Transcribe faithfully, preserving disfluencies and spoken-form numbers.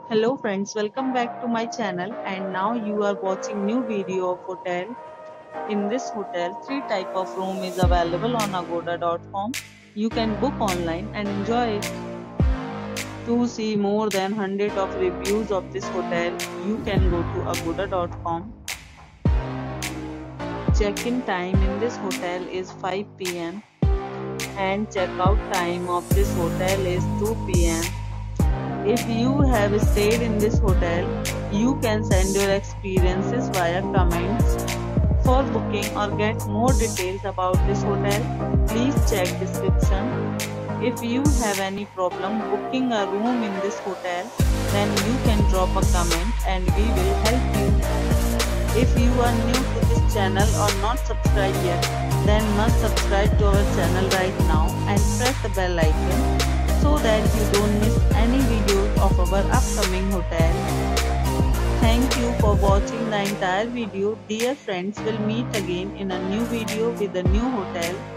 Hello friends, welcome back to my channel and now you are watching new video of hotel. In this hotel, three type of room is available on agoda dot com. You can book online and enjoy it. To see more than one hundred of reviews of this hotel, you can go to agoda dot com. Check-in time in this hotel is five p m and check-out time of this hotel is two p m If you have stayed in this hotel, you can send your experiences via comments. For booking or get more details about this hotel, please check description. If you have any problem booking a room in this hotel, then you can drop a comment and we will help you. If you are new to this channel or not subscribed yet, then must subscribe to our channel right now and press the bell icon so that you don't miss any videos of our upcoming hotel. Thank you for watching the entire video. Dear friends, we'll meet again in a new video with a new hotel.